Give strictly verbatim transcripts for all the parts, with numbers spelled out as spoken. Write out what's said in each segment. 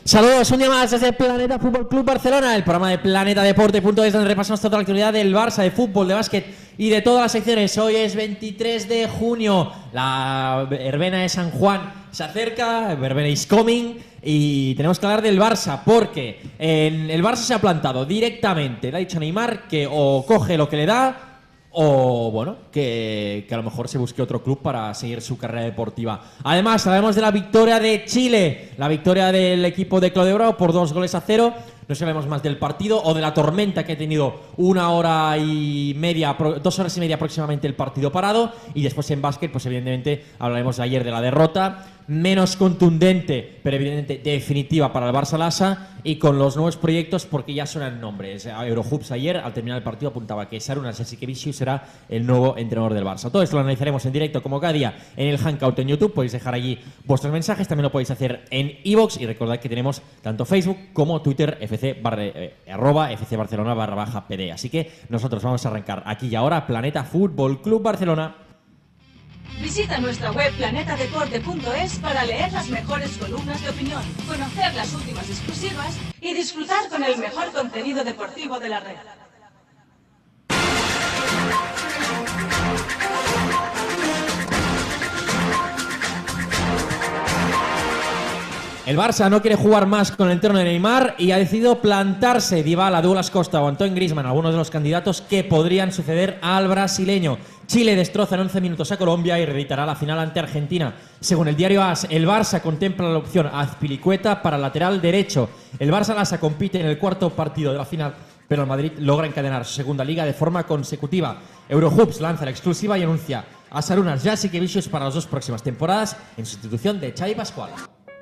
Saludos, un día más desde Planeta Fútbol Club Barcelona, el programa de Planeta Deporte punto es, donde repasamos toda la actividad del Barça, de fútbol, de básquet y de todas las secciones. Hoy es veintitrés de junio, la verbena de San Juan se acerca, verbena is coming, y tenemos que hablar del Barça, porque en el Barça se ha plantado directamente, le ha dicho a Neymar que o coge lo que le da, o bueno, que, que a lo mejor se busque otro club para seguir su carrera deportiva. Además, sabemos de la victoria de Chile, la victoria del equipo de Claudio Bravo por dos goles a cero. No sabemos más del partido o de la tormenta que ha tenido una hora y media, dos horas y media aproximadamente el partido parado. Y después en básquet, pues evidentemente hablaremos de ayer de la derrota, menos contundente, pero evidentemente definitiva para el Barça Lassa, y con los nuevos proyectos, porque ya suenan nombres. Eurohoops ayer, al terminar el partido, apuntaba que Sarunas Jasikevičius será el nuevo entrenador del Barça. Todo esto lo analizaremos en directo, como cada día, en el Hangout en YouTube. Podéis dejar allí vuestros mensajes, también lo podéis hacer en iVoox, y recordad que tenemos tanto Facebook como Twitter, fc barra, eh, arroba fc barcelona barra baja pd. Así que nosotros vamos a arrancar aquí y ahora Planeta Fútbol Club Barcelona. Visita nuestra web planeta deporte punto es para leer las mejores columnas de opinión, conocer las últimas exclusivas y disfrutar con el mejor contenido deportivo de la red. El Barça no quiere jugar más con el trono de Neymar y ha decidido plantarse. Dybala, Douglas Costa o Antoine Griezmann, algunos de los candidatos que podrían suceder al brasileño. Chile destroza en once minutos a Colombia y reeditará la final ante Argentina. Según el diario AS, el Barça contempla la opción Azpilicueta para lateral derecho. El Barça Lassa compite en el cuarto partido de la final, pero el Madrid logra encadenar su segunda liga de forma consecutiva. Eurohoops lanza la exclusiva y anuncia a Sarunas Jasikevičius para las dos próximas temporadas en sustitución de Xavi Pascual.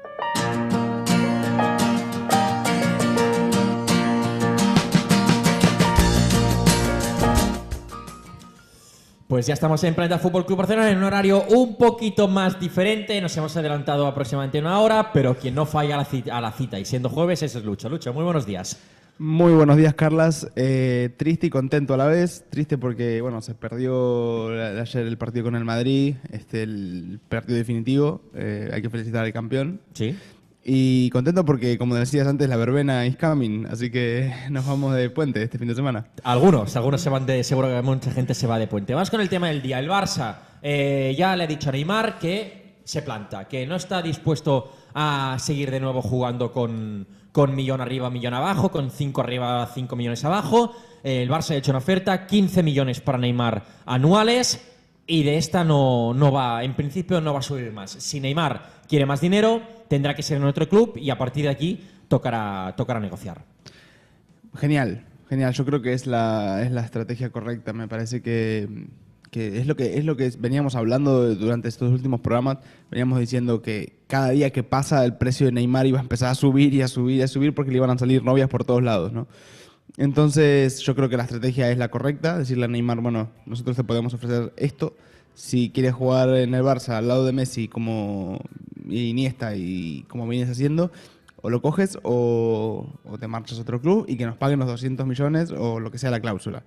Pues ya estamos en Planeta Fútbol Club Barcelona en un horario un poquito más diferente. Nos hemos adelantado aproximadamente una hora, pero quien no falla a la cita, a la cita y siendo jueves, ese es Lucho. Lucho, muy buenos días. Muy buenos días, Carlas. Eh, triste y contento a la vez. Triste porque, bueno, se perdió ayer el partido con el Madrid, este, el partido definitivo. Eh, hay que felicitar al campeón. Sí. Y contento porque, como decías antes, la verbena is coming, así que nos vamos de puente este fin de semana. Algunos, algunos se van de, seguro que mucha gente se va de puente. Vamos con el tema del día. El Barça eh, ya le ha dicho a Neymar que se planta, que no está dispuesto a seguir de nuevo jugando con, con millón arriba, millón abajo, con cinco arriba, cinco millones abajo. Eh, el Barça ha hecho una oferta, quince millones para Neymar anuales, y de esta no, no va, en principio no va a subir más. Si Neymar quiere más dinero, tendrá que ser en otro club y a partir de aquí tocará, tocará negociar. Genial, genial. Yo creo que es la, es la estrategia correcta. Me parece que, que, es lo que es lo que veníamos hablando durante estos últimos programas. Veníamos diciendo que cada día que pasa el precio de Neymar iba a empezar a subir y a subir y a subir porque le iban a salir novias por todos lados, ¿no? Entonces yo creo que la estrategia es la correcta. Decirle a Neymar, bueno, nosotros te podemos ofrecer esto. Si quieres jugar en el Barça al lado de Messi como Iniesta y como vienes haciendo, o lo coges o, o te marchas a otro club y que nos paguen los doscientos millones o lo que sea la cláusula.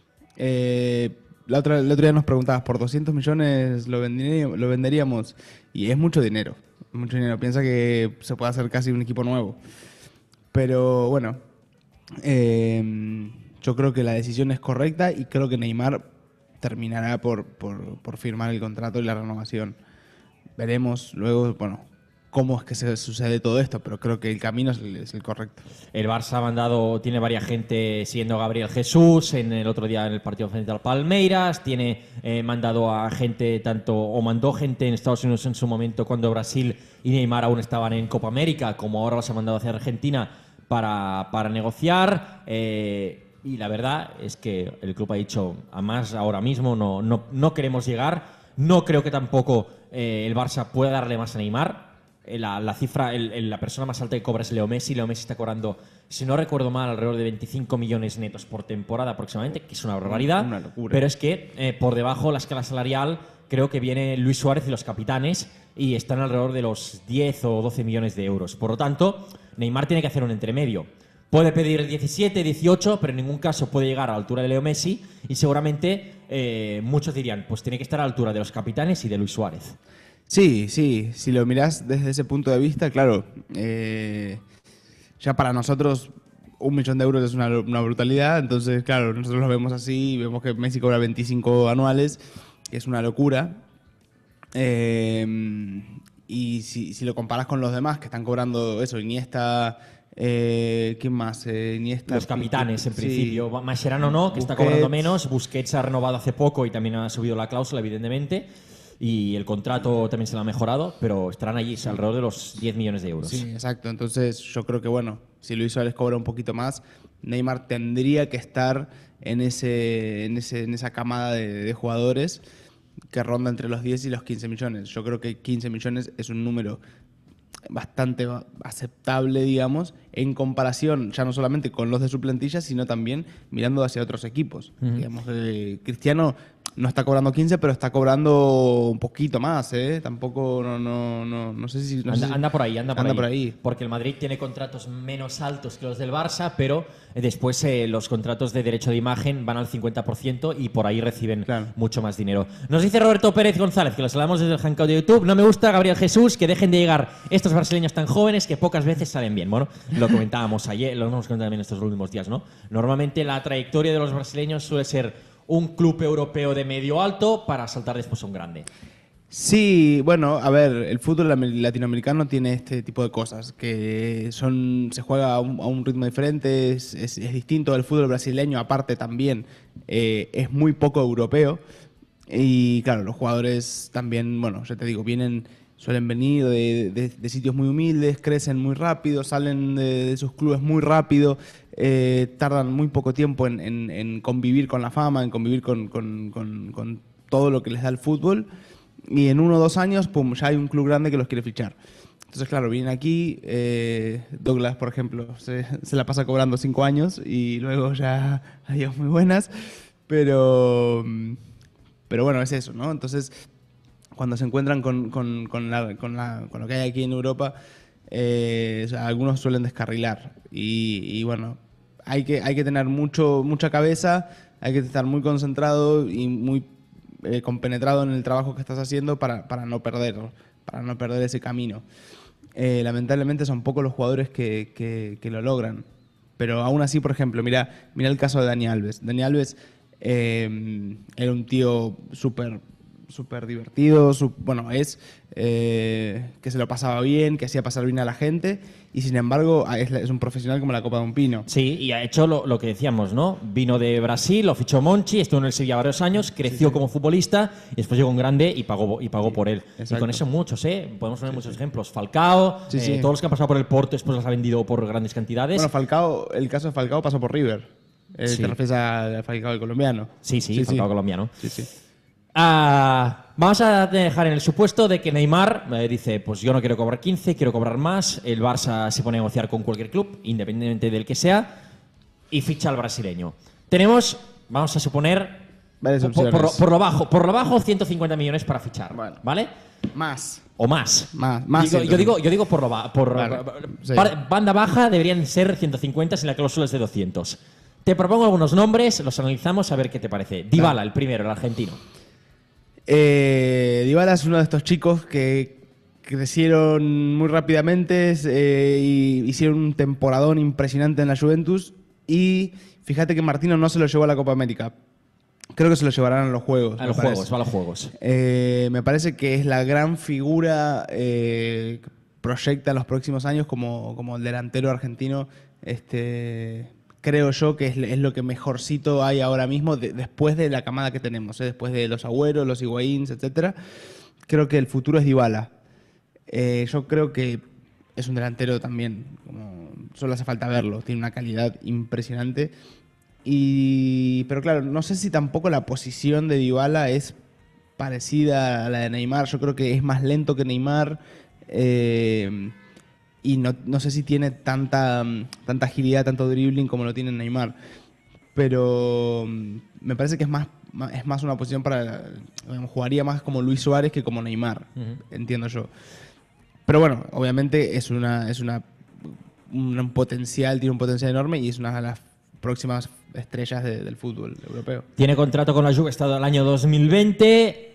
Eh, la otra, el otro día nos preguntabas, ¿por doscientos millones lo venderíamos? Lo venderíamos? Y es mucho dinero, mucho dinero. Piensa que se puede hacer casi un equipo nuevo. Pero bueno, eh, yo creo que la decisión es correcta y creo que Neymar terminará por, por, por firmar el contrato y la renovación. Veremos luego, bueno, cómo es que se sucede todo esto, pero creo que el camino es el, es el correcto. El Barça ha mandado, tiene varias gente siguiendo a Gabriel Jesús en el otro día en el partido frente al Palmeiras, tiene eh, mandado a gente tanto, o mandó gente en Estados Unidos en su momento cuando Brasil y Neymar aún estaban en Copa América, como ahora los ha mandado hacia Argentina para, para negociar. Eh, Y la verdad es que el club ha dicho, a más ahora mismo no, no, no queremos llegar. No creo que tampoco eh, el Barça pueda darle más a Neymar. La, la cifra, el, el, la persona más alta que cobra es Leo Messi. Leo Messi está cobrando, si no recuerdo mal, alrededor de veinticinco millones netos por temporada aproximadamente, que es una barbaridad. Una locura. Pero es que eh, por debajo la escala salarial creo que viene Luis Suárez y los capitanes y están alrededor de los diez o doce millones de euros. Por lo tanto, Neymar tiene que hacer un entremedio. Puede pedir diecisiete, dieciocho, pero en ningún caso puede llegar a la altura de Leo Messi y seguramente eh, muchos dirían, pues tiene que estar a la altura de los capitanes y de Luis Suárez. Sí, sí, si lo mirás desde ese punto de vista, claro, eh, ya para nosotros un millón de euros es una, una brutalidad, entonces claro, nosotros lo vemos así, vemos que Messi cobra veinticinco anuales, que es una locura. Eh, y si, si lo comparas con los demás que están cobrando eso, Iniesta, eh, ¿quién más? Eh, Iniesta, Los capitanes, en sí. principio. Mascherano no, que está Busquets. cobrando menos. Busquets ha renovado hace poco y también ha subido la cláusula, evidentemente. Y el contrato también se lo ha mejorado, pero estarán allí alrededor de los diez millones de euros. Sí, exacto. Entonces yo creo que, bueno, si Luis Suárez cobra un poquito más, Neymar tendría que estar en, ese, en, ese, en esa camada de, de jugadores que ronda entre los diez y los quince millones. Yo creo que quince millones es un número bastante aceptable, digamos, en comparación ya no solamente con los de su plantilla, sino también mirando hacia otros equipos. Uh-huh. Digamos que Cristiano no está cobrando quince, pero está cobrando un poquito más, ¿eh? Tampoco, no, no, no, no sé si... No anda, sé si anda por ahí, anda, por, anda ahí. por ahí. Porque el Madrid tiene contratos menos altos que los del Barça, pero después eh, los contratos de derecho de imagen van al cincuenta por ciento y por ahí reciben claro. mucho más dinero. Nos dice Roberto Pérez González, que los hablamos desde el Hangout de YouTube, no me gusta Gabriel Jesús, que dejen de llegar estos brasileños tan jóvenes que pocas veces salen bien. Bueno, lo comentábamos ayer, lo hemos comentado también estos últimos días, ¿no? Normalmente la trayectoria de los brasileños suele ser un club europeo de medio alto para saltar después a un grande. Sí, bueno, a ver, el fútbol latinoamericano tiene este tipo de cosas, que son se juega a un, a un ritmo diferente, es, es, es distinto. El fútbol brasileño, aparte también, eh, es muy poco europeo. Y claro, los jugadores también, bueno, ya te digo, vienen, suelen venir de, de, de sitios muy humildes, crecen muy rápido, salen de, de sus clubes muy rápido. Eh, tardan muy poco tiempo en, en, en convivir con la fama, en convivir con, con, con, con todo lo que les da el fútbol, y en uno o dos años, pum, ya hay un club grande que los quiere fichar. Entonces, claro, vienen aquí, eh, Douglas, por ejemplo, se, se la pasa cobrando cinco años y luego ya adiós muy buenas, pero, pero bueno, es eso, ¿no? Entonces, cuando se encuentran con, con, con, la, con, la, con lo que hay aquí en Europa, eh, o sea, algunos suelen descarrilar y, y bueno, Hay que, hay que tener mucho, mucha cabeza, hay que estar muy concentrado y muy eh, compenetrado en el trabajo que estás haciendo para, para, no, perder, para no perder ese camino. Eh, lamentablemente son pocos los jugadores que, que, que lo logran. Pero aún así, por ejemplo, mira, mira el caso de Dani Alves. Dani Alves eh, era un tío súper súper divertido, su, bueno, es eh, que se lo pasaba bien, que hacía pasar bien a la gente, y sin embargo es, es un profesional como la copa de un pino. Sí, y ha hecho lo, lo que decíamos, ¿no? Vino de Brasil, lo fichó Monchi, estuvo en el Sevilla varios años, creció sí, sí. como futbolista, y después llegó un grande y pagó, y pagó sí, por él. Exacto. Y con eso muchos, ¿eh? Podemos poner sí, muchos sí. ejemplos. Falcao, sí, sí. Eh, todos los que han pasado por el Porto después los ha vendido por grandes cantidades. Bueno, Falcao, el caso de Falcao pasó por River. Eh, sí. Te refieres a Falcao, el colombiano. Sí, sí, sí Falcao sí. colombiano. Sí, sí. Uh, vamos a dejar en el supuesto de que Neymar eh, dice, pues yo no quiero cobrar quince, quiero cobrar más. El Barça se pone a negociar con cualquier club, independientemente del que sea, y ficha al brasileño. Tenemos, vamos a suponer, por, por, por lo bajo, por lo bajo ciento cincuenta millones para fichar, bueno, ¿vale? Más. O más. Más, más digo, yo, digo, yo digo por lo bajo. Por, claro, sí. Banda baja deberían ser ciento cincuenta si la cláusula es de doscientos. Te propongo algunos nombres, los analizamos a ver qué te parece. Dybala, claro. el primero, el argentino. Eh, Dybala es uno de estos chicos que crecieron muy rápidamente eh, y hicieron un temporadón impresionante en la Juventus, y fíjate que Martino no se lo llevó a la Copa América. Creo que se lo llevarán a los Juegos. A los parece. Juegos, va a los Juegos. Eh, me parece que es la gran figura eh, que proyecta en los próximos años como, como el delantero argentino. Este... Creo yo que es, es lo que mejorcito hay ahora mismo de, después de la camada que tenemos, ¿eh? Después de los Agüeros, los Higuaíns, etcétera. Creo que el futuro es Dybala. Eh, yo creo que es un delantero también, como solo hace falta verlo, tiene una calidad impresionante. Y, pero claro, no sé si tampoco la posición de Dybala es parecida a la de Neymar. Yo creo que es más lento que Neymar. Eh, Y no, no sé si tiene tanta, tanta agilidad, tanto dribbling como lo tiene Neymar. Pero me parece que es más, es más una posición para... Digamos, jugaría más como Luis Suárez que como Neymar, uh-huh. entiendo yo. Pero bueno, obviamente es una es una un potencial, tiene un potencial enorme y es una de las próximas estrellas de, del fútbol europeo. Tiene contrato con la Juve, ha estado el año dos mil veinte...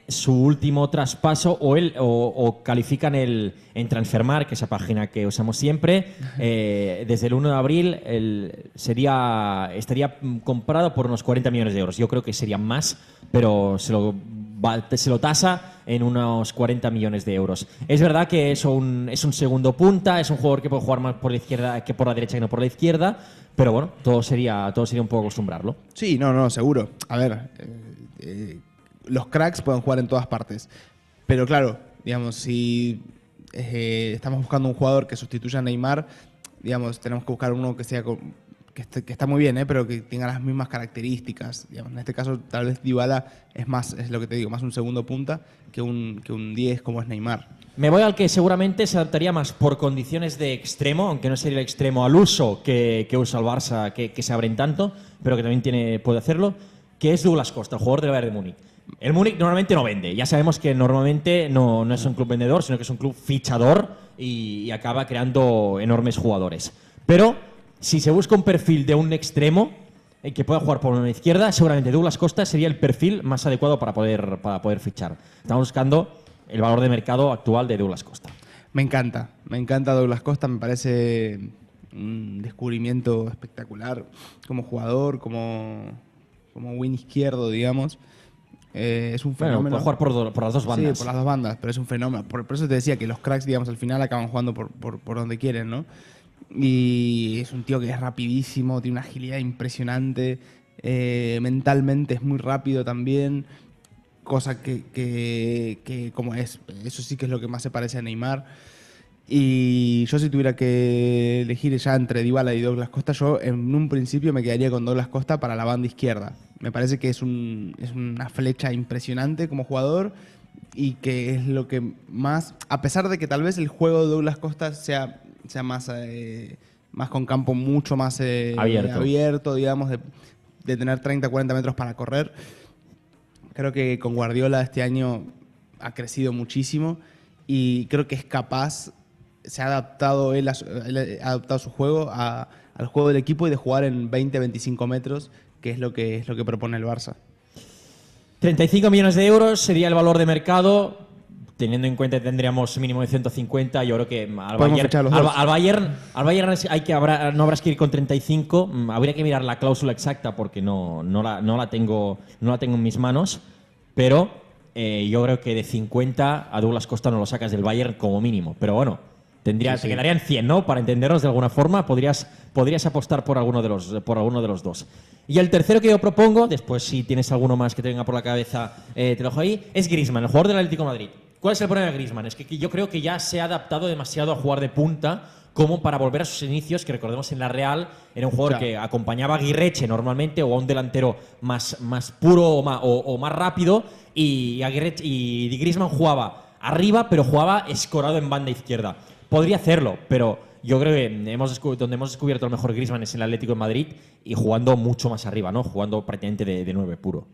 su último traspaso o, el, o, o califican el, en Transfermarkt, que es esa página que usamos siempre, eh, desde el uno de abril el, sería, estaría comprado por unos cuarenta millones de euros. Yo creo que sería más, pero se lo, se lo tasa en unos cuarenta millones de euros. Es verdad que es un, es un segundo punta, es un jugador que puede jugar más por la izquierda que por la derecha y no por la izquierda, pero bueno, todo sería, todo sería un poco acostumbrarlo. Sí, no, no, seguro. A ver, eh, eh, los cracks pueden jugar en todas partes. Pero claro, digamos, si eh, estamos buscando un jugador que sustituya a Neymar, digamos, tenemos que buscar uno que sea con- que, esté- que está muy bien, ¿eh? Pero que tenga las mismas características. Digamos, en este caso, tal vez Dybala es más, es lo que te digo, más un segundo punta que un, que un diez como es Neymar. Me voy al que seguramente se adaptaría más por condiciones de extremo, aunque no sería el extremo al uso que, que usa el Barça, que, que se abren tanto, pero que también tiene, puede hacerlo, que es Douglas Costa, el jugador del Bayern de Múnich. El Múnich normalmente no vende. Ya sabemos que normalmente no, no es un club vendedor, sino que es un club fichador y, y acaba creando enormes jugadores. Pero si se busca un perfil de un extremo eh, que pueda jugar por una izquierda, seguramente Douglas Costa sería el perfil más adecuado para poder, para poder fichar. Estamos buscando el valor de mercado actual de Douglas Costa. Me encanta, me encanta Douglas Costa, me parece un descubrimiento espectacular como jugador, como, como win izquierdo, digamos. Eh, es un Bueno, fenómeno. puede jugar por, do- por las dos bandas. Sí, por las dos bandas, pero es un fenómeno. Por, por eso te decía que los cracks, digamos, al final acaban jugando por, por, por donde quieren, ¿no? Y es un tío que es rapidísimo, tiene una agilidad impresionante, eh, mentalmente es muy rápido también, cosa que, que, que como es, eso sí que es lo que más se parece a Neymar. Y yo si tuviera que elegir ya entre Dybala y Douglas Costa, yo en un principio me quedaría con Douglas Costa para la banda izquierda. Me parece que es, un, es una flecha impresionante como jugador y que es lo que más, a pesar de que tal vez el juego de Douglas Costa sea, sea más, eh, más con campo mucho más eh, Abierto. abierto, digamos, de, de tener treinta, cuarenta metros para correr, creo que con Guardiola este año ha crecido muchísimo y creo que es capaz, se ha adaptado él, a su, él ha adaptado su juego a- al juego del equipo y de jugar en veinte, veinticinco metros, que es lo que, es lo que propone el Barça. treinta y cinco millones de euros sería el valor de mercado. Teniendo en cuenta que tendríamos mínimo de ciento cincuenta, yo creo que al Podemos Bayern, fichar los al, dos. al Bayern, al Bayern hay que habrá, no habrás que ir con treinta y cinco. Mm, Habría que mirar la cláusula exacta porque no, no, la, no, la, tengo, no la tengo en mis manos. Pero eh, yo creo que de cincuenta a Douglas Costa no lo sacas del Bayern como mínimo. Pero bueno, tendría, Sí, te sí. quedarían cien, ¿no? Para entendernos de alguna forma, podrías, podrías apostar por alguno, de los, por alguno de los dos. Y el tercero que yo propongo, después si tienes alguno más que te venga por la cabeza, eh, te lo dejo ahí, es Griezmann, el jugador del Atlético de Madrid. ¿Cuál es el problema de Griezmann? Es que, que yo creo que ya se ha adaptado demasiado a jugar de punta como para volver a sus inicios, que recordemos en la Real era un jugador Claro. que acompañaba a Guirreche normalmente o a un delantero más, más puro o más, o, o más rápido y, Aguirre- y Griezmann jugaba arriba pero jugaba escorado en banda izquierda. Podría hacerlo, pero yo creo que hemos descu- donde hemos descubierto el mejor Griezmann es en el Atlético de Madrid y jugando mucho más arriba, ¿no? Jugando prácticamente de, de nueve puro.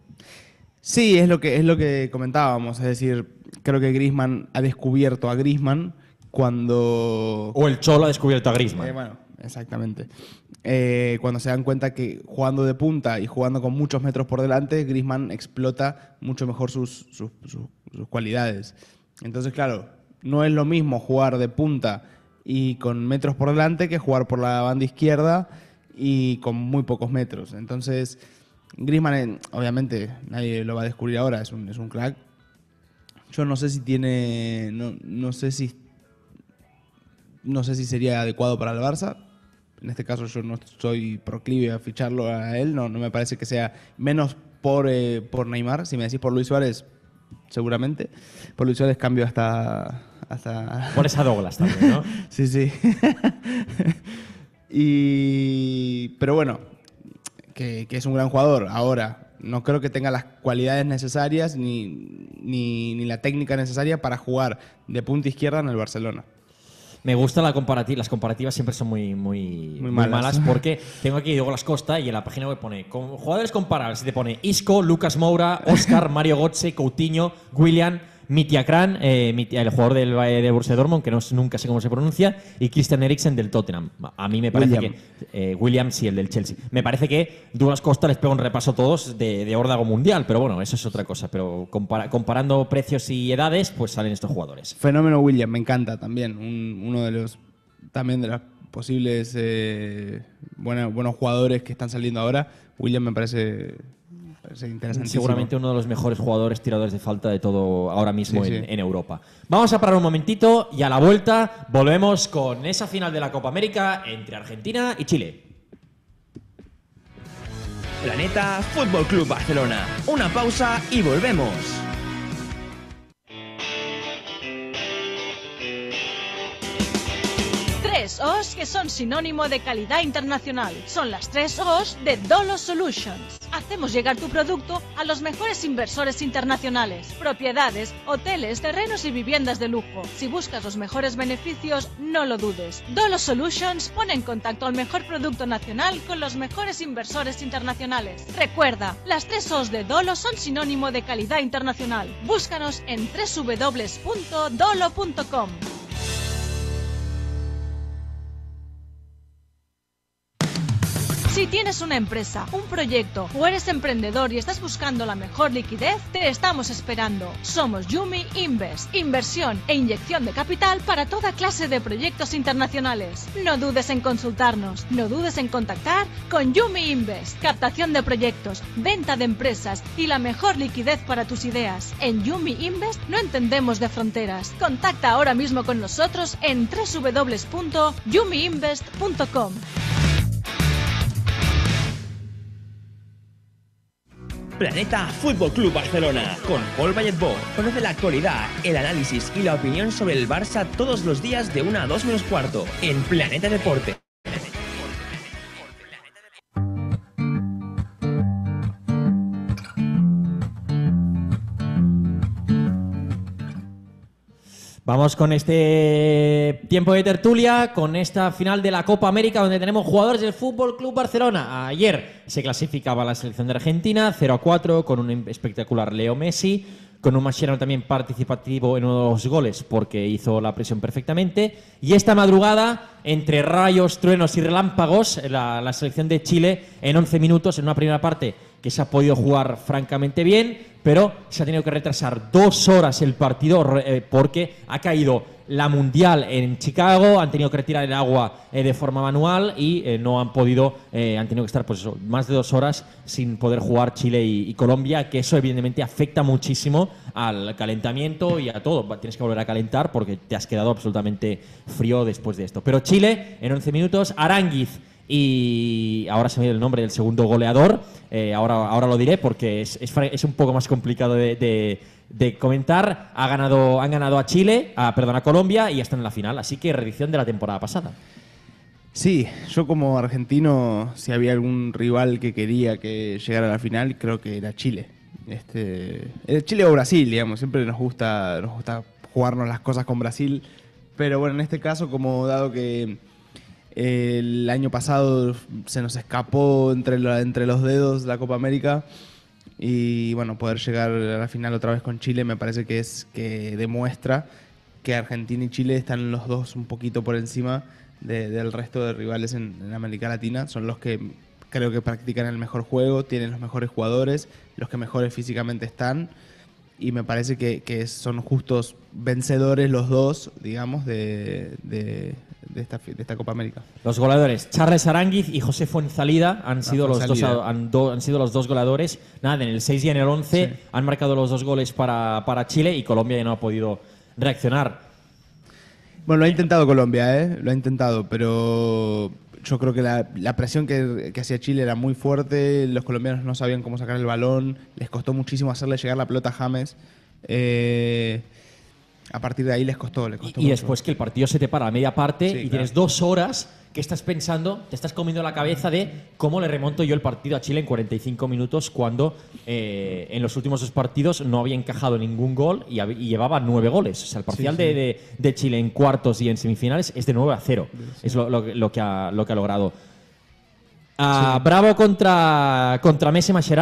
Sí, es lo que, es lo que comentábamos, es decir, creo que Griezmann ha descubierto a Griezmann cuando... O el Cholo ha descubierto a Griezmann. Eh, bueno, exactamente. Eh, cuando se dan cuenta que jugando de punta y jugando con muchos metros por delante, Griezmann explota mucho mejor sus, sus, sus- sus cualidades. Entonces, claro, no es lo mismo jugar de punta y con metros por delante que jugar por la banda izquierda y con muy pocos metros. Entonces, Griezmann, eh, obviamente, nadie lo va a descubrir ahora, es un, es un crack. Yo no sé si tiene, no, no sé si no sé si sería adecuado para el Barça. En este caso yo no soy proclive a ficharlo a él. No, no me parece que sea menos por, eh, por Neymar. Si me decís por Luis Suárez, seguramente. Por Luis Suárez cambio hasta... hasta... Pones a Douglas también, ¿no? Sí, sí. y... Pero bueno, que, que es un gran jugador. Ahora, no creo que tenga las cualidades necesarias ni, ni, ni la técnica necesaria para jugar de punta izquierda en el Barcelona. Me gusta la comparati- las comparativas, siempre son muy, muy, muy malas. malas. porque tengo aquí Douglas Costa y en la página web pone con jugadores comparables y te pone Isco, Lucas Moura, Oscar, Mario Götze, Coutinho, William, Mitiakran, eh, el jugador del de Borussia Dortmund, que no, nunca sé cómo se pronuncia, y Christian Eriksen del Tottenham. A mí me parece William. que... Eh, Williams, sí, el del Chelsea. Me parece que Douglas Costa les pega un repaso a todos de, de órdago mundial, pero bueno, eso es otra cosa. Pero compara, comparando precios y edades, pues salen estos jugadores. Fenómeno William, me encanta también. Un- uno de los también de los posibles eh, buena- buenos jugadores que están saliendo ahora. William me parece, me parece interesantísimo. Seguramente uno de los mejores jugadores tiradores de falta de todo ahora mismo Sí, en, sí. en Europa. Vamos a parar un momentito y a la vuelta volvemos con esa final de la Copa América entre Argentina y Chile. Planeta Fútbol Club Barcelona. Una pausa y volvemos. Tres O's que son sinónimo de calidad internacional. Son las tres O's de Dolo Solutions. Hacemos llegar tu producto a los mejores inversores internacionales, propiedades, hoteles, terrenos y viviendas de lujo. Si buscas los mejores beneficios, no lo dudes. Dolo Solutions pone en contacto al mejor producto nacional con los mejores inversores internacionales. Recuerda, las tres O's de Dolo son sinónimo de calidad internacional. Búscanos en doble u doble u doble u punto dolo punto com. Si tienes una empresa, un proyecto o eres emprendedor y estás buscando la mejor liquidez, te estamos esperando. Somos Yumi Invest, inversión e inyección de capital para toda clase de proyectos internacionales. No dudes en consultarnos, no dudes en contactar con Yumi Invest. Captación de proyectos, venta de empresas y la mejor liquidez para tus ideas. En Yumi Invest no entendemos de fronteras. Contacta ahora mismo con nosotros en doble u doble u doble u punto yumi invest punto com. Planeta Fútbol Club Barcelona con Paul Valletbó. Conoce la actualidad, el análisis y la opinión sobre el Barça todos los días de una a dos menos cuarto en Planeta Deporte. Vamos con este tiempo de tertulia, con esta final de la Copa América, donde tenemos jugadores del Fútbol Club Barcelona. Ayer se clasificaba la selección de Argentina, cero a cuatro, con un espectacular Leo Messi, con un Mascherano también participativo en uno de los goles, porque hizo la presión perfectamente. Y esta madrugada, entre rayos, truenos y relámpagos, la, la selección de Chile, en once minutos, en una primera parte que se ha podido jugar francamente bien, pero se ha tenido que retrasar dos horas el partido eh, porque ha caído la Mundial en Chicago, han tenido que retirar el agua eh, de forma manual y eh, no han podido, eh, han tenido que estar pues eso, más de dos horas sin poder jugar Chile y, y Colombia, que eso evidentemente afecta muchísimo al calentamiento y a todo. Tienes que volver a calentar porque te has quedado absolutamente frío después de esto. Pero Chile, en once minutos, Aránguiz y ahora se me dio el nombre del segundo goleador, eh, ahora, ahora lo diré porque es, es, es un poco más complicado de, de, de comentar. Ha ganado, han ganado a Chile, a, perdón, a Colombia y ya están en la final, así que reedición de la temporada pasada. Sí, yo como argentino, si había algún rival que quería que llegara a la final, creo que era Chile. Este, eh, Chile o Brasil, digamos, siempre nos gusta, nos gusta jugarnos las cosas con Brasil, pero bueno, en este caso, como dado que el año pasado se nos escapó entre, la, entre los dedos la Copa América y bueno, poder llegar a la final otra vez con Chile me parece que es que demuestra que Argentina y Chile están los dos un poquito por encima de, del resto de rivales en, en América Latina. Son los que creo que practican el mejor juego, tienen los mejores jugadores, los que mejores físicamente están. Y me parece que, que son justos vencedores los dos, digamos, de, de, de, esta, de esta Copa América. Los goleadores, Charles Aránguiz y José Fuenzalida han sido, los dos, Fuenzalida. han, do, han sido los dos goleadores. Nada, en el seis y en el once Sí. han marcado los dos goles para, para Chile y Colombia ya no ha podido reaccionar. Bueno, lo ha intentado Colombia, ¿eh? Lo ha intentado, pero yo creo que la, la presión que, que hacía Chile era muy fuerte, los colombianos no sabían cómo sacar el balón, les costó muchísimo hacerle llegar la pelota a James. Eh, a partir de ahí les costó, les costó Y, y mucho. después que el partido se te para a media parte Sí, y claro. tienes dos horas que estás pensando, te estás comiendo la cabeza de cómo le remonto yo el partido a Chile en cuarenta y cinco minutos cuando eh, en los últimos dos partidos no había encajado ningún gol y, hab- y llevaba nueve goles. O sea, el parcial Sí, sí. De, de- de Chile en cuartos y en semifinales es de nueve a cero. Es lo, lo que- lo que ha, lo que ha logrado. Ah, Bravo contra, contra Messi Mascherano.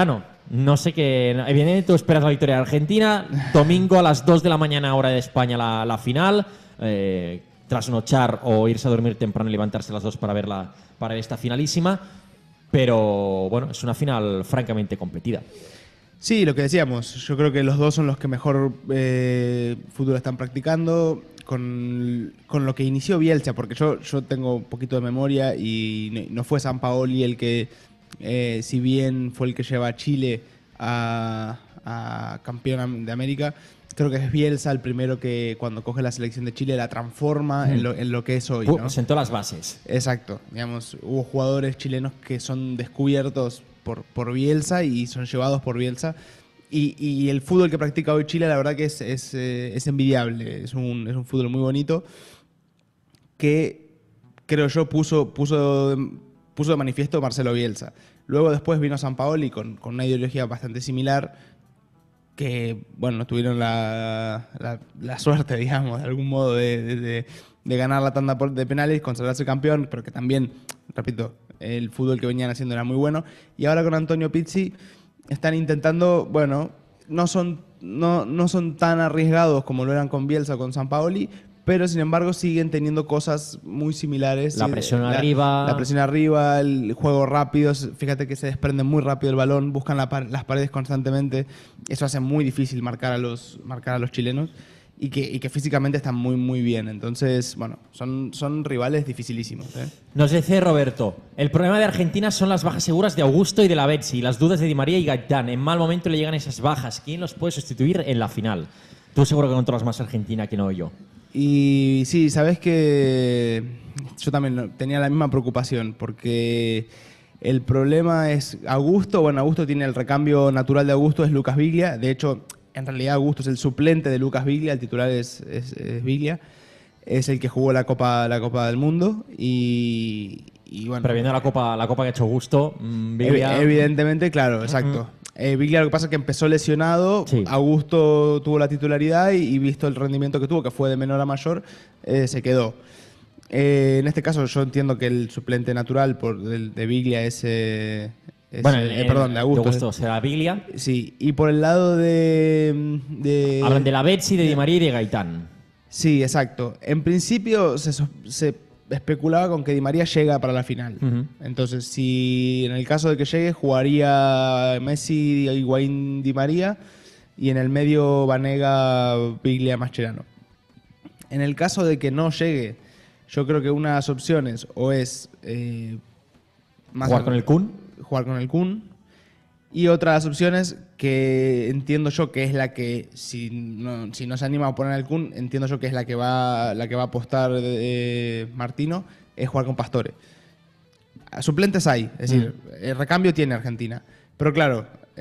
No sé qué. Evidentemente tú esperas la victoria de Argentina. Domingo a las dos de la mañana, hora de España, la, la final. Eh, trasnochar o irse a dormir temprano y levantarse a las dos para verla, para ver esta finalísima. Pero bueno, es una final francamente competida. Sí, lo que decíamos, yo creo que los dos son los que mejor eh, fútbol están practicando con, con lo que inició Bielsa, porque yo, yo tengo un poquito de memoria y no, no fue Sampaoli el que, eh, si bien fue el que lleva a Chile a, a campeón de América, creo que es Bielsa el primero que cuando coge la selección de Chile la transforma mm. en, lo, en lo que es hoy, ¿no? Sentó las bases. Exacto, digamos, hubo jugadores chilenos que son descubiertos Por, por Bielsa y son llevados por Bielsa. Y, y el fútbol que practica hoy Chile, la verdad que es, es, es envidiable. Es un, es un fútbol muy bonito que, creo yo, puso, puso, puso de manifiesto Marcelo Bielsa. Luego después vino Sampaoli con, con una ideología bastante similar que, bueno, tuvieron la, la, la suerte, digamos, de algún modo de, de, de, de ganar la tanda de penales, consagrarse campeón, pero que también, repito, el fútbol que venían haciendo era muy bueno. Y ahora con Antonio Pizzi están intentando, bueno, no son, no, no son tan arriesgados como lo eran con Bielsa o con Sampaoli, pero sin embargo siguen teniendo cosas muy similares. La presión la, arriba. La presión arriba, el juego rápido. Fíjate que se desprende muy rápido el balón, buscan la, las paredes constantemente. Eso hace muy difícil marcar a los, marcar a los chilenos. Y que, y que físicamente están muy, muy bien. Entonces, bueno, son, son rivales dificilísimos, ¿eh? Nos dice Roberto, el problema de Argentina son las bajas seguras de Augusto y de la Betsy, las dudas de Di María y Gaitán. En mal momento le llegan esas bajas. ¿Quién los puede sustituir en la final? Tú seguro que controlas más Argentina que no yo. Y sí, sabes que yo también tenía la misma preocupación, porque el problema es Augusto. Bueno, Augusto tiene el recambio natural de Augusto, es Lucas Biglia. De hecho, en realidad Augusto es el suplente de Lucas Biglia, el titular es, es, es Biglia, es el que jugó la Copa, la Copa del Mundo y, y bueno. Pero viendo la Copa, la Copa que ha hecho Augusto, Biglia... Evidentemente, claro, exacto. Uh-huh. eh, Biglia lo que pasa es que empezó lesionado, sí. Augusto tuvo la titularidad y, y visto el rendimiento que tuvo, que fue de menor a mayor, eh, se quedó. Eh, en este caso yo entiendo que el suplente natural por, de, de Biglia es... Eh, Es, bueno, el, eh, perdón, de Augusto. De Augusto será Biglia. Sí, y por el lado de, de... Hablan de la Betsy, de Di María y de Gaitán. Sí, exacto. En principio se, se especulaba con que Di María llega para la final. Uh-huh. Entonces, si en el caso de que llegue, jugaría Messi, Higuaín, Di María y en el medio Vanega, Biglia, Mascherano. En el caso de que no llegue, yo creo que una de las opciones o es... Eh, más ¿Jugar con el Kun? jugar con el Kun. Y otra de las opciones que entiendo yo que es la que, si no, si no se anima a poner al Kun, entiendo yo que es la que va, la que va a apostar eh, Martino, es jugar con Pastore. Suplentes hay, es decir, mm. el recambio tiene Argentina. Pero claro,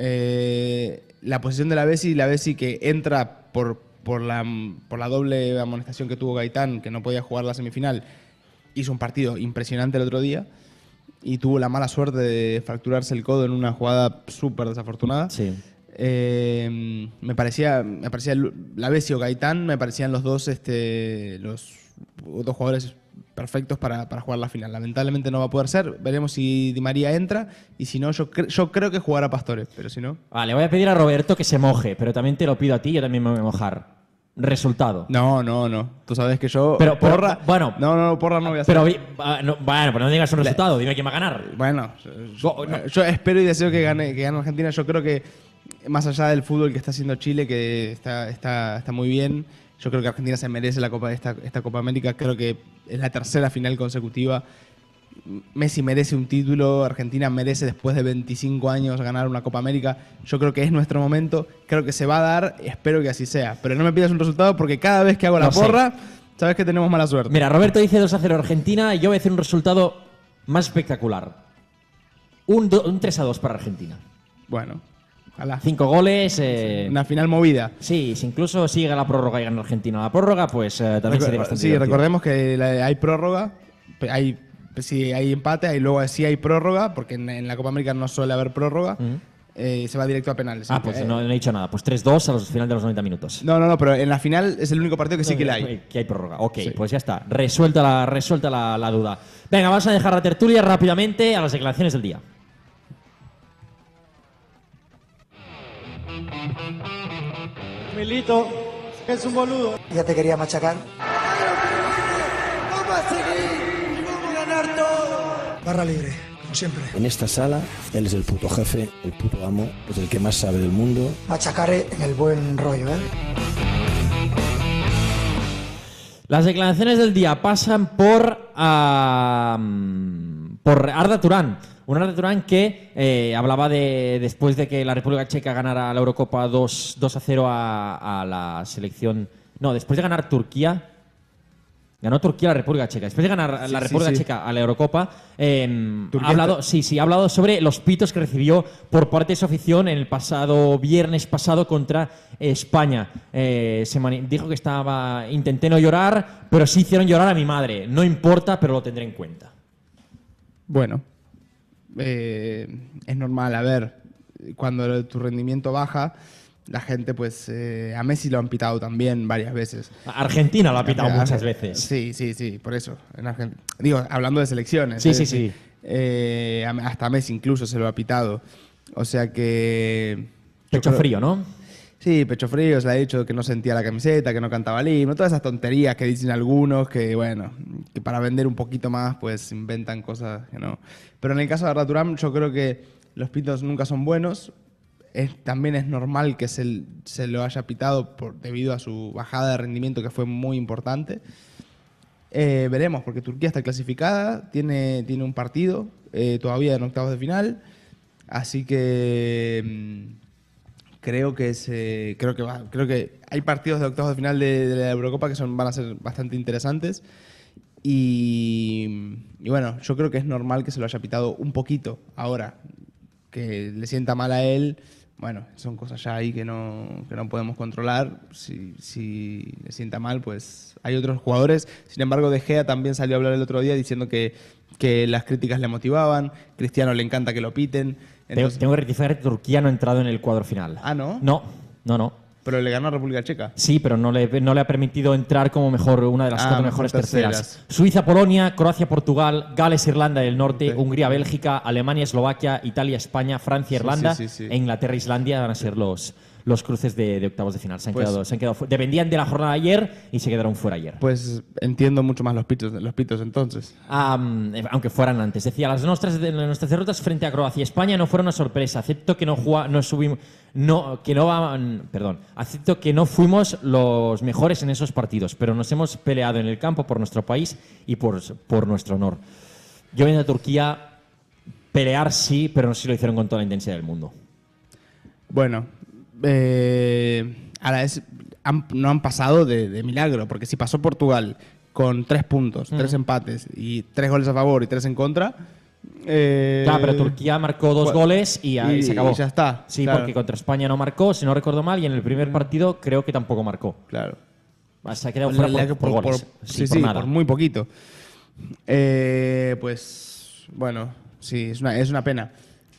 eh, la posición de la Bessi, la Bessi que entra por, por, la, por la doble amonestación que tuvo Gaitán, que no podía jugar la semifinal, hizo un partido impresionante el otro día. Y tuvo la mala suerte de fracturarse el codo en una jugada súper desafortunada. Sí. Eh, me parecía, me parecía la Bessi o Gaitán, me parecían los dos, este, los dos jugadores perfectos para, para jugar la final. Lamentablemente no va a poder ser. Veremos si Di María entra y si no, yo, cre yo creo que jugará Pastore, pero si no... Vale, voy a pedir a Roberto que se moje, pero también te lo pido a ti, yo también me voy a mojar. Resultado. No, no, no. Tú sabes que yo... Pero, pero porra... Bueno... No, no, porra no voy a hacer. Pero, uh, no, bueno, pero no digas un resultado. Dime quién va a ganar. Bueno, yo, no. yo espero y deseo que gane, que gane Argentina. Yo creo que, más allá del fútbol que está haciendo Chile, que está, está, está muy bien, yo creo que Argentina se merece la Copa, esta, esta Copa América. Creo que es la tercera final consecutiva. Messi merece un título, Argentina merece después de veinticinco años ganar una Copa América. Yo creo que es nuestro momento, creo que se va a dar, espero que así sea. Pero no me pidas un resultado porque cada vez que hago la no porra, sé. Sabes que tenemos mala suerte. Mira, Roberto dice dos a cero Argentina y yo voy a decir un resultado más espectacular. Un, un tres a dos para Argentina. Bueno, ojalá. Cinco goles. Eh... Una final movida. Sí, si incluso sigue la prórroga y gana Argentina la prórroga, pues eh, también Recu sería bastante Sí, divertido. Recordemos que la, hay prórroga, hay... Si hay empate, y luego sí hay prórroga, porque en, en la Copa América no suele haber prórroga, uh-huh. eh, se va directo a penales. Ah, pues eh, no, no he dicho nada. Pues tres dos a los final de los noventa minutos. No, no, no, pero en la final es el único partido que sí que la hay. Que hay prórroga. Ok, sí. Pues ya está. Resuelta la, resuelta la, la duda. Venga, vamos a dejar la tertulia rápidamente a las declaraciones del día. Milito, es un boludo. Ya te quería machacar. Vamos a seguir y vamos a ganar todo. Barra libre, como siempre. En esta sala, él es el puto jefe, el puto amo, es el que más sabe del mundo. Machacar en el buen rollo, ¿eh? Las declaraciones del día pasan por, uh, por Arda Turán. Un Arda Turán que eh, hablaba de después de que la República Checa ganara la Eurocopa dos a cero a, a la selección... No, después de ganar Turquía... Ganó Turquía a la República Checa. Después de ganar Sí, la sí, República sí. Checa a la Eurocopa, eh, Turquía ha hablado, está- sí, sí, ha hablado sobre los pitos que recibió por parte de su afición en el pasado viernes pasado contra España. Eh, se mani- dijo que estaba intenté no llorar, pero sí hicieron llorar a mi madre. No importa, pero lo tendré en cuenta. Bueno, eh, es normal. A ver, cuando tu rendimiento baja, la gente, pues, eh, a Messi lo han pitado también varias veces. Argentina lo ha pitado Ah, muchas veces. Sí, sí, sí, por eso. En Argen- Digo, hablando de selecciones. Sí, ¿eh? sí, sí. Eh, a- hasta Messi incluso se lo ha pitado. O sea que... yo Pecho creo- frío, ¿no? Sí, pecho frío, se le ha dicho que no sentía la camiseta, que no cantaba el himno, todas esas tonterías que dicen algunos, que bueno, que para vender un poquito más, pues inventan cosas que no. Pero en el caso de Arda Turán, yo creo que los pitos nunca son buenos. Es, también es normal que se, se lo haya pitado por, debido a su bajada de rendimiento, que fue muy importante. Eh, veremos, porque Turquía está clasificada, tiene, tiene un partido eh, todavía en octavos de final, así que mm, creo que se, creo que va, creo que hay partidos de octavos de final de, de la Eurocopa que son, van a ser bastante interesantes. Y, y bueno, yo creo que es normal que se lo haya pitado un poquito ahora, que le sienta mal a él. Bueno, son cosas ya ahí que no, que no podemos controlar. Si, si le sienta mal, pues hay otros jugadores. Sin embargo, De Gea también salió a hablar el otro día diciendo que, que las críticas le motivaban. Cristiano le encanta que lo piten. Entonces- Tengo que rectificar que Turquía no ha entrado en el cuadro final. Ah, ¿no? No, no, no. Pero le ganó a República Checa. Sí, pero no le, no le ha permitido entrar como mejor una de las Ah, cuatro mejor mejores terceras. terceras. Suiza, Polonia, Croacia, Portugal, Gales, Irlanda del Norte, Ok. Hungría, Bélgica, Alemania, Eslovaquia, Italia, España, Francia, Sí, Irlanda sí, sí, sí. e Inglaterra, Islandia van a ser los, los cruces de, de octavos de final. Se han, Pues- quedado, se han quedado fu- dependían de la jornada de ayer y se quedaron fuera ayer. Pues entiendo mucho más los pitos, los pitos entonces. Am, eh, aunque fueran antes. Decía, las nuestras, de- nuestras derrotas frente a Croacia y España no fueron una sorpresa. Acepto que no jugá- no subimos, no, que no van- perdón, acepto que no fuimos los mejores en esos partidos, pero nos hemos peleado en el campo por nuestro país y por, por nuestro honor. Yo vengo de Turquía, pelear sí, pero no sé si lo hicieron con toda la intensidad del mundo. Bueno, eh, ahora es, han- no han pasado de, de milagro, porque si pasó Portugal con tres puntos, tres empates y tres goles a favor y tres en contra. Eh, Claro, pero Turquía marcó dos Gua- goles y, ahí y- se acabó. y ya está, Sí, claro. porque contra España no marcó, si no recuerdo mal, y en el primer partido creo que tampoco marcó. Claro. Se ha quedado En fuera realidad por, que por goles. sí, Sí, sí, por nada. por muy poquito. Eh, pues, bueno, sí, es una, es una pena.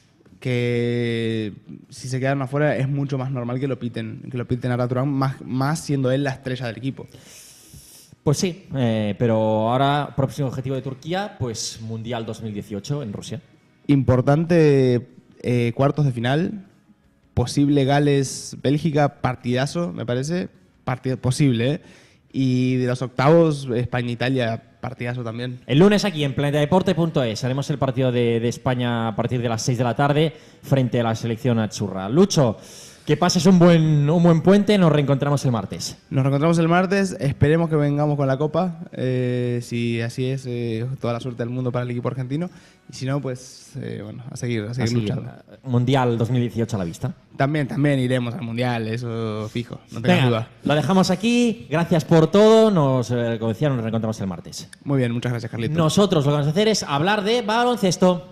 Que si se quedan afuera es mucho más normal que lo piten, que lo piten a Arda Turán, más, más siendo él la estrella del equipo. Pues sí, eh, pero ahora, próximo objetivo de Turquía, pues Mundial dos mil dieciocho en Rusia. Importante eh, cuartos de final, posible Gales-Bélgica, partidazo, me parece, partido posible, ¿eh? Y de los octavos, España-Italia, partidazo también. El lunes aquí en planetadeporte punto es haremos el partido de, de España a partir de las seis de la tarde frente a la selección azzurra. Lucho, que pases un buen, un buen puente, nos reencontramos el martes. Nos reencontramos el martes, esperemos que vengamos con la Copa, eh, si así es, eh, toda la suerte del mundo para el equipo argentino, y si no, pues, eh, bueno, a seguir, a seguir Así, luchando. Mundial dos mil dieciocho a la vista. También, también iremos al Mundial, eso fijo, no tengas Venga, duda. lo dejamos aquí, gracias por todo, nos, eh, como decía, nos reencontramos el martes. Muy bien, muchas gracias, Carlitos. Nosotros lo que vamos a hacer es hablar de baloncesto.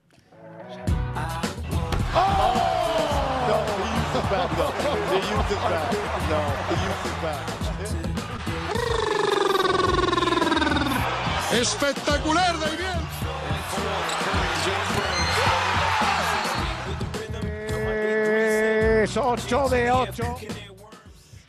Espectacular, David. Es ocho de ocho.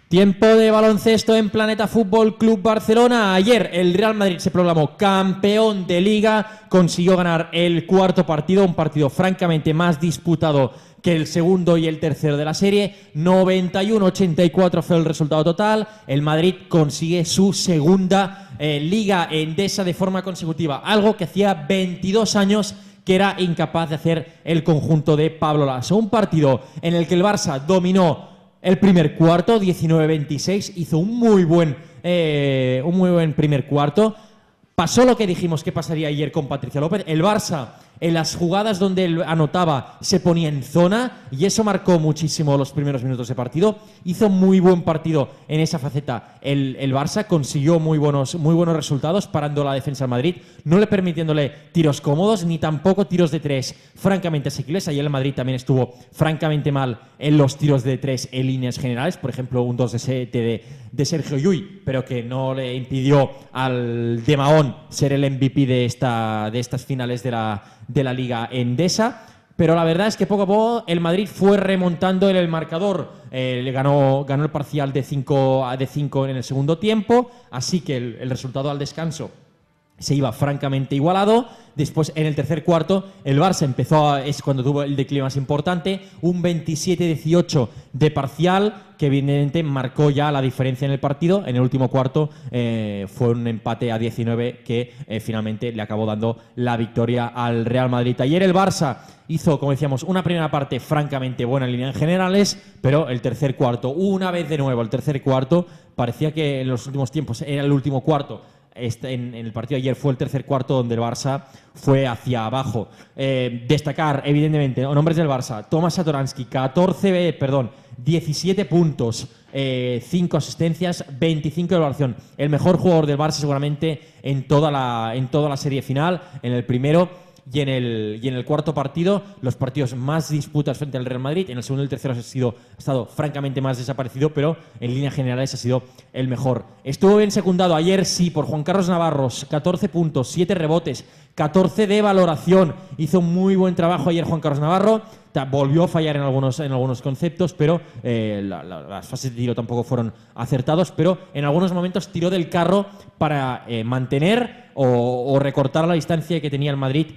Tiempo de baloncesto en Planeta Fútbol Club Barcelona. Ayer el Real Madrid se proclamó campeón de Liga, consiguió ganar el cuarto partido, un partido francamente más disputado que el segundo y el tercero de la serie. noventa y uno a ochenta y cuatro fue el resultado total. El Madrid consigue su segunda eh, Liga Endesa de forma consecutiva, algo que hacía veintidós años que era incapaz de hacer el conjunto de Pablo Lasso. Un partido en el que el Barça dominó el primer cuarto, diecinueve veintiséis, hizo un muy buen, eh, un muy buen primer cuarto. Pasó lo que dijimos que pasaría ayer con Patricia López. El Barça, en las jugadas donde él anotaba, se ponía en zona y eso marcó muchísimo los primeros minutos de partido. Hizo muy buen partido en esa faceta. El, el Barça consiguió muy buenos, muy buenos resultados parando la defensa al Madrid, no le permitiéndole tiros cómodos ni tampoco tiros de tres francamente asequibles. Ayer el Madrid también estuvo francamente mal en los tiros de tres en líneas generales. Por ejemplo, un dos de siete de, de Sergio Llull, pero que no le impidió al de Mahón ser el M V P de, esta, de estas finales de la de la Liga Endesa. Pero la verdad es que poco a poco el Madrid fue remontando en el marcador. Eh, le ganó, ganó el parcial de cinco de cinco en el segundo tiempo, así que el, el resultado al descanso se iba francamente igualado. Después, en el tercer cuarto, el Barça empezó, a, es cuando tuvo el declive más importante, un veintisiete dieciocho de parcial, que evidentemente marcó ya la diferencia en el partido. En el último cuarto eh, fue un empate a diecinueve que eh, finalmente le acabó dando la victoria al Real Madrid. Ayer el Barça hizo, como decíamos, una primera parte francamente buena en líneas generales, pero el tercer cuarto, una vez de nuevo, el tercer cuarto, parecía que en los últimos tiempos era el último cuarto. Este, en, en el partido de ayer fue el tercer cuarto donde el Barça fue hacia abajo. Eh, destacar, evidentemente, nombres del Barça: Tomás Satoransky, catorce, perdón, diecisiete puntos, eh, cinco asistencias, veinticinco de valoración. El mejor jugador del Barça seguramente en toda la, en toda la serie final, en el primero y en el, y en el cuarto partido. Los partidos más disputas frente al Real Madrid. En el segundo y el tercero ha, sido, ha estado francamente más desaparecido, pero en líneas generales ha sido el mejor. Estuvo bien secundado ayer, sí, por Juan Carlos Navarros, catorce puntos, siete rebotes, catorce de valoración. Hizo un muy buen trabajo ayer Juan Carlos Navarro. Volvió a fallar en algunos, en algunos conceptos, pero eh, la, la, las fases de tiro tampoco fueron acertados, pero en algunos momentos tiró del carro para eh, mantener o, o recortar la distancia que tenía el Madrid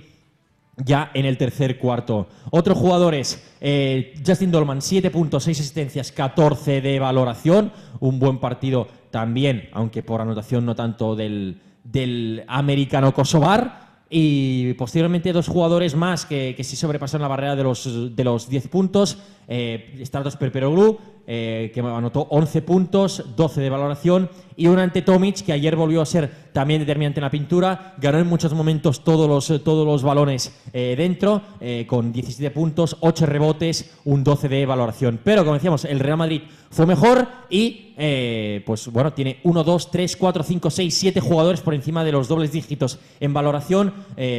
ya en el tercer cuarto. Otros jugadores: eh, Justin Dolman, siete puntos, seis asistencias, catorce de valoración. Un buen partido también, aunque por anotación no tanto, del, del americano kosovar. Y posteriormente dos jugadores más que, que sí sobrepasaron la barrera de los, de los diez puntos. Eh, Stratos Perperoglu, eh, que anotó once puntos, doce de valoración, y un ante Tomic, que ayer volvió a ser también determinante en la pintura. Ganó en muchos momentos todos los, todos los balones eh, dentro, eh, con diecisiete puntos, ocho rebotes, un doce de valoración. Pero, como decíamos, el Real Madrid fue mejor y eh, pues bueno, tiene uno, dos, tres, cuatro, cinco, seis, siete jugadores por encima de los dobles dígitos en valoración,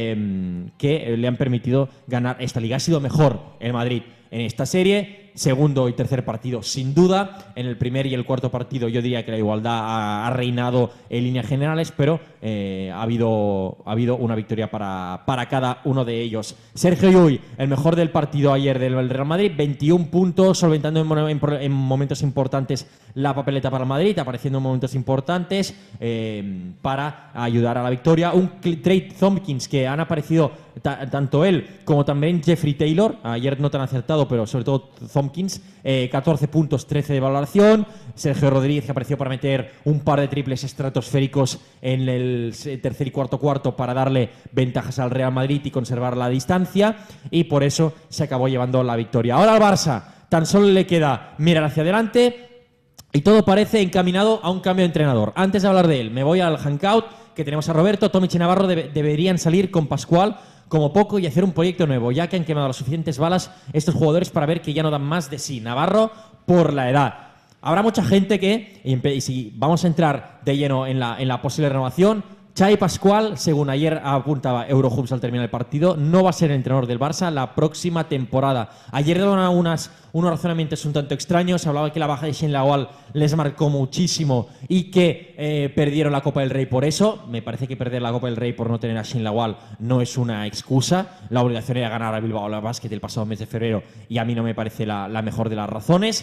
eh, que le han permitido ganar esta liga. Ha sido mejor el Madrid en esta serie. Segundo y tercer partido, sin duda. En el primer y el cuarto partido yo diría que la igualdad ha, ha reinado en líneas generales, pero eh, ha, habido, ha habido una victoria para, para cada uno de ellos. Sergio Llull, el mejor del partido ayer del Real Madrid, veintiún puntos, solventando en, en, en momentos importantes la papeleta para el Madrid, apareciendo en momentos importantes eh, para ayudar a la victoria. Un Trey Thompkins, que han aparecido tanto él como también Jeffrey Taylor, ayer no tan acertado, pero sobre todo Thompkins, eh, catorce puntos, trece de valoración. Sergio Rodríguez, que apareció para meter un par de triples estratosféricos en el tercer y cuarto cuarto para darle ventajas al Real Madrid y conservar la distancia, y por eso se acabó llevando la victoria. Ahora al Barça tan solo le queda mirar hacia adelante y todo parece encaminado a un cambio de entrenador. Antes de hablar de él, me voy al hangout, que tenemos a Roberto. Tomic y Navarro debe, deberían salir con Pascual como poco y hacer un proyecto nuevo, ya que han quemado las suficientes balas estos jugadores para ver que ya no dan más de sí. Navarro, por la edad. Habrá mucha gente que, y si vamos a entrar de lleno en la, en la posible renovación, Xavi Pascual, según ayer apuntaba Eurohoops al terminar el partido, no va a ser el entrenador del Barça la próxima temporada. Ayer daban unas, unos razonamientos un tanto extraños. Hablaba que la baja de Shane Lawal les marcó muchísimo y que eh, perdieron la Copa del Rey por eso. Me parece que perder la Copa del Rey por no tener a Shane Lawal no es una excusa. La obligación era ganar a Bilbao Basket el pasado mes de febrero y a mí no me parece la, la mejor de las razones.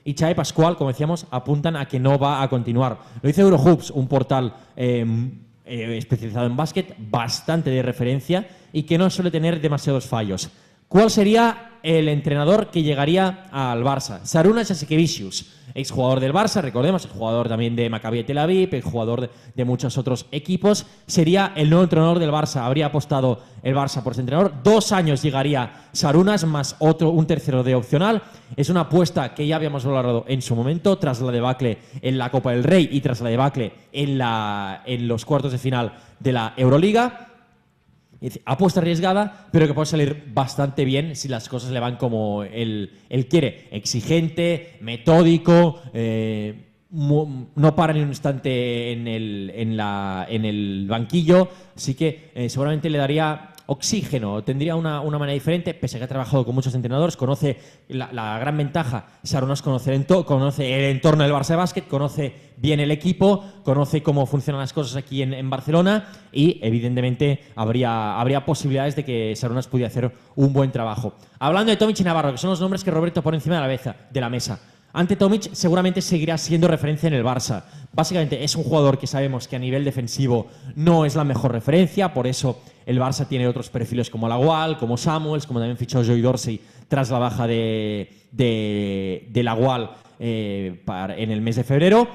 y Xavi Pascual, como decíamos, apuntan a que no va a continuar. Lo dice Eurohoops, un portal eh, eh, especializado en básquet, bastante de referencia y que no suele tener demasiados fallos. ¿Cuál sería el entrenador que llegaría al Barça? Sarunas Jasikevičius, exjugador del Barça, recordemos, el jugador también de Maccabi Tel Aviv, el jugador de, de muchos otros equipos, sería el nuevo entrenador del Barça. Habría apostado el Barça por ese entrenador. Dos años llegaría Sarunas, más otro, un tercero de opcional. Es una apuesta que ya habíamos valorado en su momento, tras la debacle en la Copa del Rey y tras la debacle en, la, en los cuartos de final de la Euroliga. Apuesta arriesgada, pero que puede salir bastante bien si las cosas le van como él, él quiere. Exigente, metódico, eh, mu, no para ni un instante en el, en la, en el banquillo, así que eh, seguramente le daría oxígeno, tendría una, una manera diferente, pese a que ha trabajado con muchos entrenadores, conoce la, la gran ventaja, Sarunas conoce el, ento, conoce el entorno del Barça de básquet, conoce bien el equipo, conoce cómo funcionan las cosas aquí en, en Barcelona y evidentemente habría, habría posibilidades de que Sarunas pudiera hacer un buen trabajo. Hablando de Tomic y Navarro, que son los nombres que Roberto pone encima de la, beza, de la mesa. Ante Tomic seguramente seguirá siendo referencia en el Barça. Básicamente es un jugador que sabemos que a nivel defensivo no es la mejor referencia, por eso el Barça tiene otros perfiles como Lagual, como Samuels, como también fichó Joey Dorsey tras la baja de, de, de Lagual eh, para, en el mes de febrero.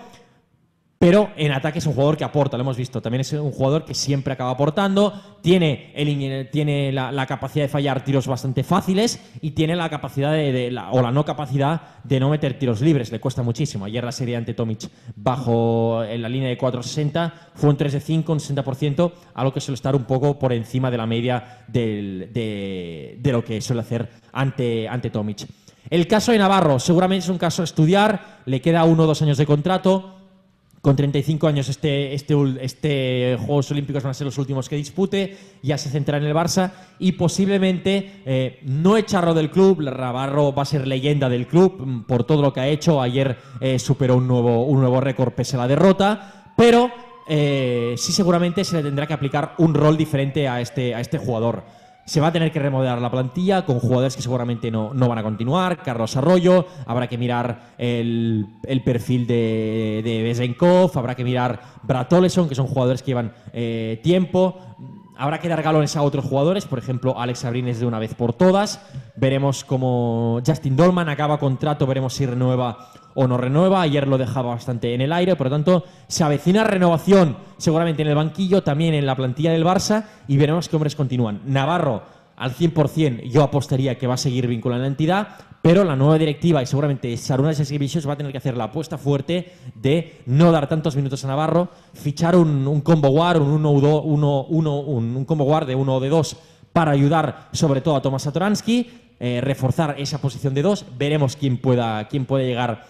Pero en ataque es un jugador que aporta, lo hemos visto. También es un jugador que siempre acaba aportando, tiene, el, tiene la, la capacidad de fallar tiros bastante fáciles y tiene la capacidad de, de la, o la no capacidad de no meter tiros libres. Le cuesta muchísimo. Ayer la serie ante Tomic bajo en la línea de cuatro sesenta fue un tres de cinco, un sesenta por ciento, algo que suele estar un poco por encima de la media del, de, de lo que suele hacer ante, ante Tomic. El caso de Navarro seguramente es un caso a estudiar, le queda uno o dos años de contrato. Con treinta y cinco años este, este, este Juegos Olímpicos van a ser los últimos que dispute, ya se centra en el Barça y posiblemente eh, no echarlo del club. Navarro va a ser leyenda del club por todo lo que ha hecho. Ayer eh, superó un nuevo, un nuevo récord pese a la derrota, pero eh, sí seguramente se le tendrá que aplicar un rol diferente a este, a este jugador. Se va a tener que remodelar la plantilla con jugadores que seguramente no, no van a continuar. Carlos Arroyo, habrá que mirar el, el perfil de, de Bezenkov, habrá que mirar Brad Oleson, que son jugadores que llevan eh, tiempo. Habrá que dar galones a otros jugadores, por ejemplo, Alex Abrines de una vez por todas. Veremos cómo Justin Dolman acaba contrato, veremos si renueva o no renueva. Ayer lo dejaba bastante en el aire, por lo tanto, se avecina renovación seguramente en el banquillo, también en la plantilla del Barça, y veremos qué hombres continúan. Navarro, al cien por cien, yo apostaría que va a seguir vinculado a la entidad, pero la nueva directiva y seguramente Sarunas Jasikevičius va a tener que hacer la apuesta fuerte de no dar tantos minutos a Navarro, fichar un, un combo guard, un, uno, uno, uno, un, un combo guard de uno o de dos para ayudar sobre todo a Tomas Satoransky, eh, reforzar esa posición de dos. Veremos quién pueda, quién puede llegar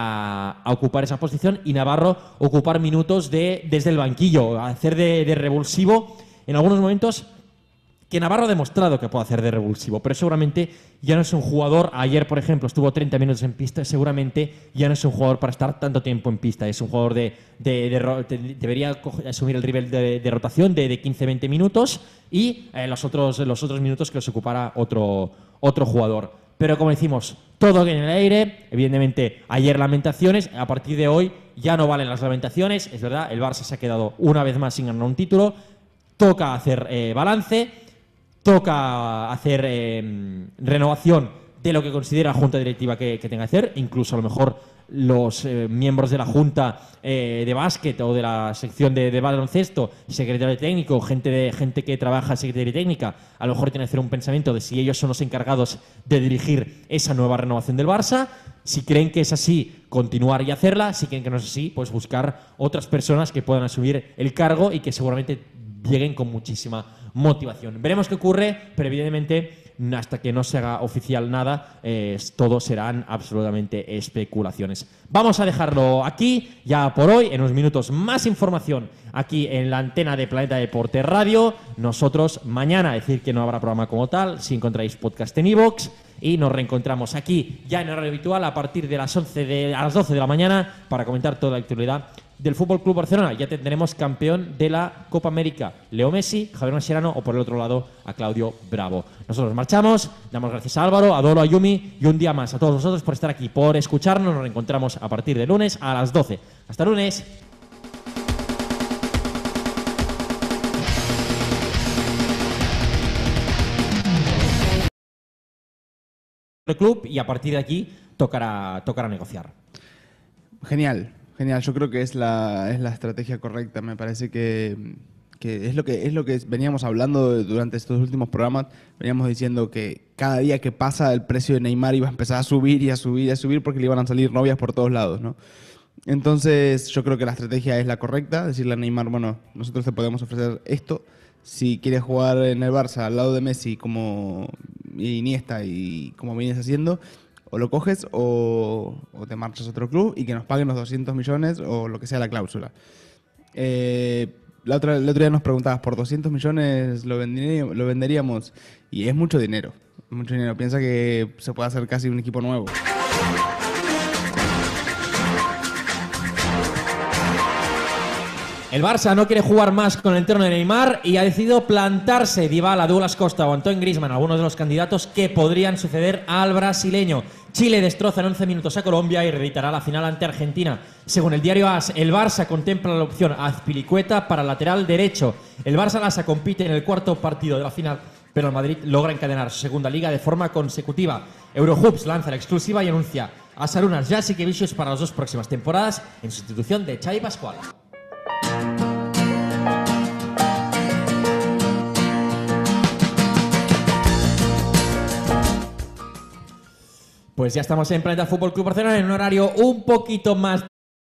a, a ocupar esa posición y Navarro ocupar minutos de, desde el banquillo, hacer de, de revulsivo en algunos momentos. Que Navarro ha demostrado que puede hacer de revulsivo, pero seguramente ya no es un jugador. Ayer, por ejemplo, estuvo treinta minutos en pista, seguramente ya no es un jugador para estar tanto tiempo en pista. Es un jugador de, de, de, de debería asumir el nivel de, de rotación de, de quince a veinte minutos y eh, los, otros, los otros minutos que los ocupara otro, otro jugador. Pero como decimos, todo en el aire. Evidentemente, ayer lamentaciones. A partir de hoy ya no valen las lamentaciones. Es verdad, el Barça se ha quedado una vez más sin ganar un título. Toca hacer eh, balance. Toca hacer eh, renovación de lo que considera la Junta Directiva que, que tenga que hacer. Incluso a lo mejor los eh, miembros de la Junta eh, de Básquet o de la sección de, de baloncesto, secretario técnico, gente, de, gente que trabaja en Secretaría Técnica, a lo mejor tiene que hacer un pensamiento de si ellos son los encargados de dirigir esa nueva renovación del Barça. Si creen que es así, continuar y hacerla. Si creen que no es así, pues buscar otras personas que puedan asumir el cargo y que seguramente lleguen con muchísima motivación. Veremos qué ocurre, pero evidentemente hasta que no se haga oficial nada, eh, todo serán absolutamente especulaciones. Vamos a dejarlo aquí, ya por hoy, en unos minutos más información aquí en la antena de Planeta Deporte Radio. Nosotros mañana, decir que no habrá programa como tal, si encontráis podcast en iVoox, y nos reencontramos aquí ya en horario habitual a partir de las once de, a las doce de la mañana para comentar toda la actualidad del Fútbol Club Barcelona. Ya tendremos campeón de la Copa América, Leo Messi, Javier Mascherano o por el otro lado a Claudio Bravo. Nosotros marchamos, damos gracias a Álvaro, a Dolo, a Yumi y un día más a todos vosotros por estar aquí, por escucharnos. Nos reencontramos a partir de lunes a las doce. Hasta lunes. El club y a partir de aquí tocará, tocará negociar. Genial, genial. Yo creo que es la, es la estrategia correcta. Me parece que, que es lo que es lo que veníamos hablando durante estos últimos programas. Veníamos diciendo que cada día que pasa el precio de Neymar iba a empezar a subir y a subir y a subir porque le iban a salir novias por todos lados, ¿no? Entonces yo creo que la estrategia es la correcta. Decirle a Neymar, bueno, nosotros te podemos ofrecer esto. Si quieres jugar en el Barça al lado de Messi como Iniesta y como vienes haciendo, o lo coges o, o te marchas a otro club y que nos paguen los doscientos millones o lo que sea la cláusula. Eh, la otra, el otro día nos preguntabas, ¿por doscientos millones lo venderíamos? lo venderíamos? Y es mucho dinero, mucho dinero. Piensa que se puede hacer casi un equipo nuevo. El Barça no quiere jugar más con el entorno de Neymar y ha decidido plantarse Dybala, Douglas Costa o Antoine Griezmann, algunos de los candidatos que podrían suceder al brasileño. Chile destroza en once minutos a Colombia y reeditará la final ante Argentina. Según el diario AS, el Barça contempla la opción Azpilicueta para lateral derecho. El Barça Lassa compite en el cuarto partido de la final, pero el Madrid logra encadenar su segunda liga de forma consecutiva. Eurohoops lanza la exclusiva y anuncia a Sarunas Jasikevičius para las dos próximas temporadas en sustitución de Xavi Pascual. Pues ya estamos en Planeta Fútbol Club Barcelona en un horario un poquito más.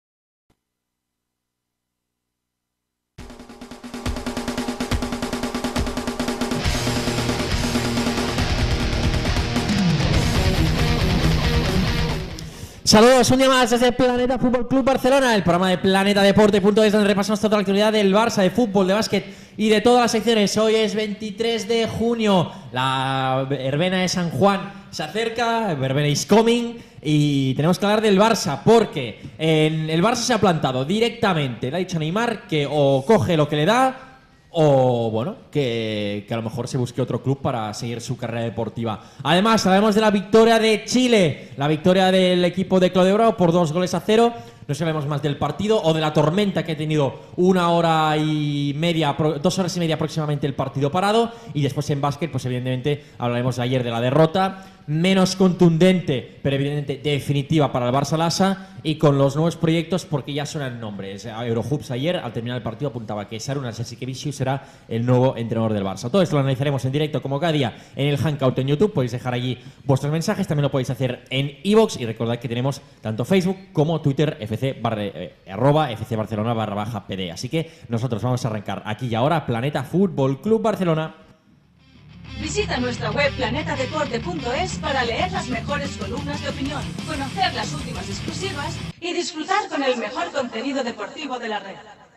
Saludos un día más desde Planeta Fútbol Club Barcelona, el programa de Planeta Deporte punto es donde repasamos toda la actualidad del Barça, de fútbol, de básquet y de todas las secciones. Hoy es veintitrés de junio, la verbena de San Juan se acerca, verbena is coming, y tenemos que hablar del Barça porque en el Barça se ha plantado directamente, le ha dicho a Neymar que o coge lo que le da o bueno, que, que a lo mejor se busque otro club para seguir su carrera deportiva. Además, sabemos de la victoria de Chile, la victoria del equipo de Claudio Bravo por dos goles a cero. No sabemos más del partido o de la tormenta que ha tenido una hora y media, dos horas y media aproximadamente el partido parado. Y después en básquet, pues evidentemente hablaremos de ayer de la derrota, menos contundente, pero evidentemente definitiva para el Barça Lassa, y con los nuevos proyectos porque ya suenan nombres. Eurohoops ayer, al terminar el partido, apuntaba que Sarunas Jasikevičius será el nuevo entrenador del Barça. Todo esto lo analizaremos en directo como cada día en el Hangout en YouTube. Podéis dejar allí vuestros mensajes, también lo podéis hacer en iVoox y recordad que tenemos tanto Facebook como Twitter, fc barra, eh, arroba fc barcelona barra baja pd. Así que nosotros vamos a arrancar aquí y ahora Planeta Fútbol Club Barcelona. Visita nuestra web planeta deporte punto es para leer las mejores columnas de opinión, conocer las últimas exclusivas y disfrutar con el mejor contenido deportivo de la red.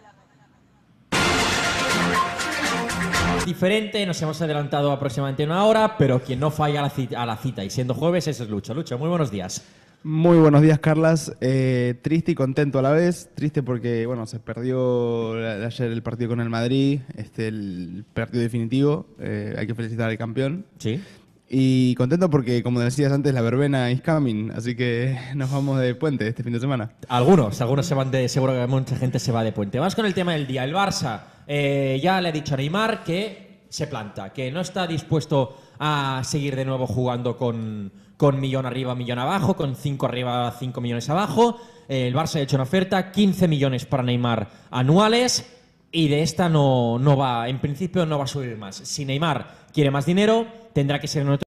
Diferente, nos hemos adelantado aproximadamente una hora, pero quien no falla a la cita, a la cita y siendo jueves ese es Lucho. Lucho, muy buenos días. Muy buenos días, Carlas. Eh, triste y contento a la vez. Triste porque, bueno, se perdió ayer el partido con el Madrid, este, el partido definitivo. Eh, hay que felicitar al campeón. Sí. Y contento porque, como decías antes, la verbena is coming, así que nos vamos de puente este fin de semana. Algunos, algunos se van de, seguro que mucha gente se va de puente. Vamos con el tema del día. El Barça eh, ya le ha dicho a Neymar que se planta, que no está dispuesto a seguir de nuevo jugando con, con millón arriba, millón abajo, con cinco arriba, cinco millones abajo. Eh, el Barça ha hecho una oferta, quince millones para Neymar anuales, y de esta no, no va, en principio no va a subir más. Si Neymar quiere más dinero, tendrá que ser en otro